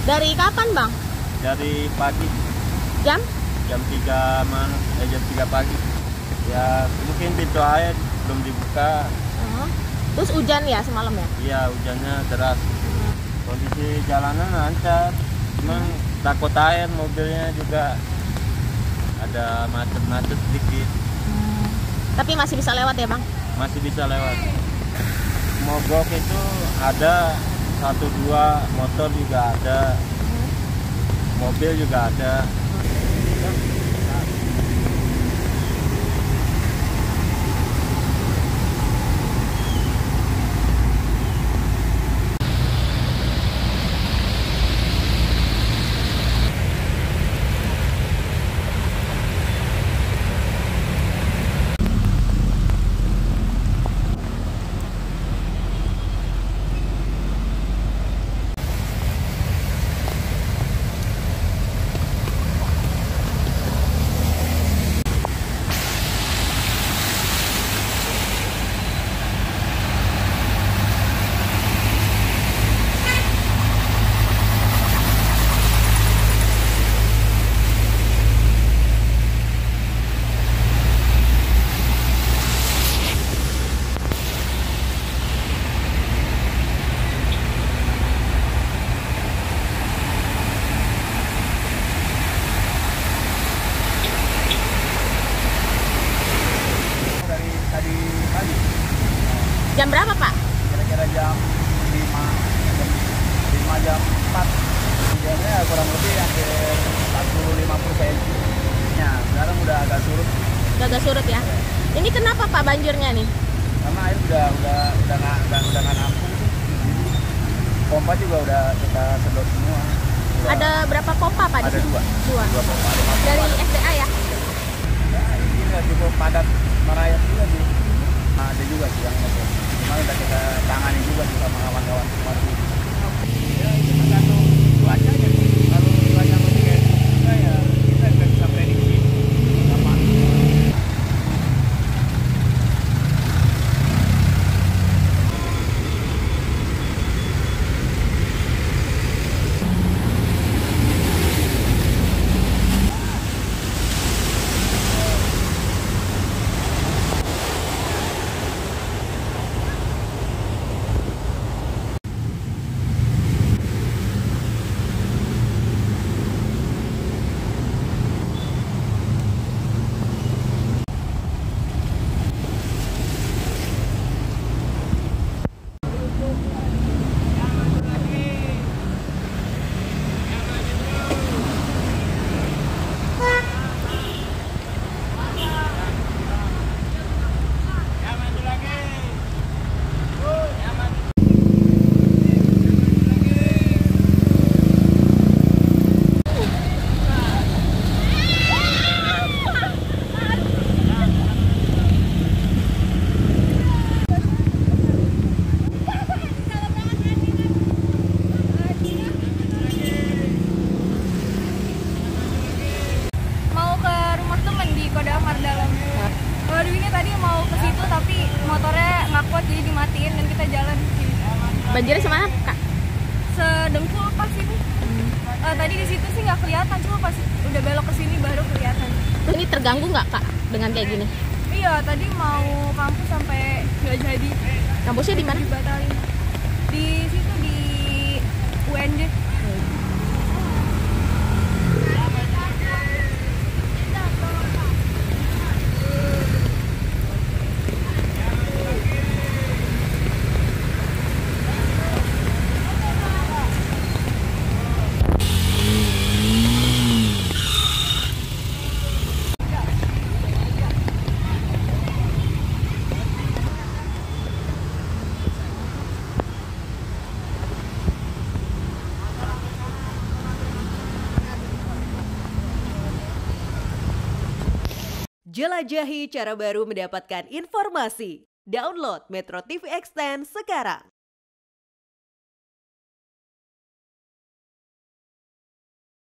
Dari kapan, Bang? Dari pagi. Jam? Jam 3 jam 3 pagi. Ya mungkin pintu air belum dibuka. Terus hujan ya semalam ya? Iya, hujannya deras. Kondisi jalanan lancar, cuman takut air, mobilnya juga ada macet-macet sedikit. Tapi masih bisa lewat ya, Bang? Masih bisa lewat. Mogok itu ada 1-2, motor juga ada, mobil juga ada. Jam berapa, Pak? Kira-kira jam 5, jam 4. Hujannya kurang lebih hampir 40-50 cm. Ya, sekarang udah agak surut. Udah agak surut ya? Ini kenapa, Pak, banjirnya nih? Karena air udah nggak nampung. Pompa juga udah kita sedot semua. Ada berapa pompa, Pak? Ada dua pompa. Dari SDA ya? Ya, ini cukup padat merayap juga sih. Nah, ada juga sih yang ngomong. Cuma udah kita tangani juga sih sama kawan-kawan semua sih. Ya, itu tergantung cuaca aja sih. Kalau cuaca masih kayak gitu ya kita nggak bisa prediksi kapan. Waduh, ini tadi mau ke situ tapi motornya nggak kuat jadi dimatiin dan kita jalan. Banjirnya semana, Kak? Sedengkul pas ini. Tadi di situ sih nggak kelihatan, cuma pas udah belok ke sini baru kelihatan. Terus ini terganggu nggak, Kak, dengan kayak gini? Iya, tadi mau kampus sampai nggak jadi. Kampusnya di mana? Dibatalin. Di situ di UNJ. Jelajahi cara baru mendapatkan informasi. Download Metro TV Extend sekarang.